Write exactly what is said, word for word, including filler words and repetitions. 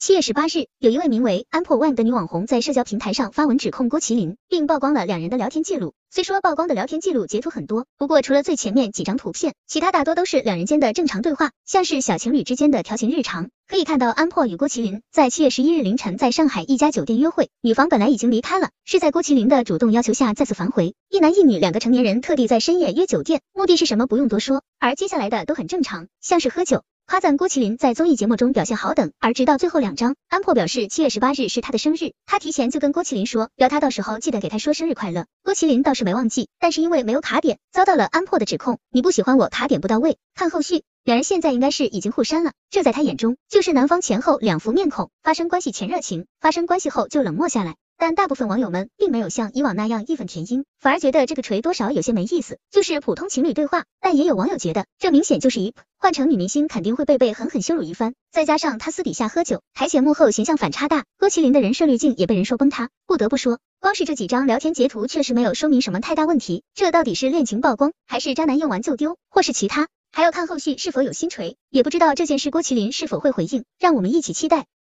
七月十八日，有一位名为安破 Wang 的女网红在社交平台上发文指控郭麒麟，并曝光了两人的聊天记录。虽说曝光的聊天记录截图很多，不过除了最前面几张图片，其他大多都是两人间的正常对话，像是小情侣之间的调情日常。可以看到安破与郭麒麟在七月十一日凌晨在上海一家酒店约会，女方本来已经离开了，是在郭麒麟的主动要求下再次反回。一男一女两个成年人特地在深夜约酒店，目的是什么不用多说，而接下来的都很正常，像是喝酒。夸赞郭麒麟在综艺节目中表现好等，而直到最后两张，安破表示七月十八日是他的生日，他提前就跟郭麒麟说，要他到时候记得给他说生日快乐。郭麒麟倒是没忘记，但是因为没有卡点，遭到了安破的指控，你不喜欢我卡点不到位。看后续，两人现在应该是已经互删了，这在他眼中就是男方前后两副面孔，发生关系前热情，发生关系后就冷漠下来。但大部分网友们并没有像以往那样义愤填膺，反而觉得这个锤多少有些没意思，就是普通情侣对话。但也有网友觉得这明显就是一，换成女明星肯定会被被狠狠羞辱一番，再加上他私底下喝酒，台前幕后形象反差大，郭麒麟的人设滤镜也被人说崩塌。不得不说，光是这几张聊天截图确实没有说明什么太大问题，这到底是恋情曝光，还是渣男用完就丢，或是其他？还要看后续是否有新锤，也不知道这件事郭麒麟是否会回应，让我们一起期待。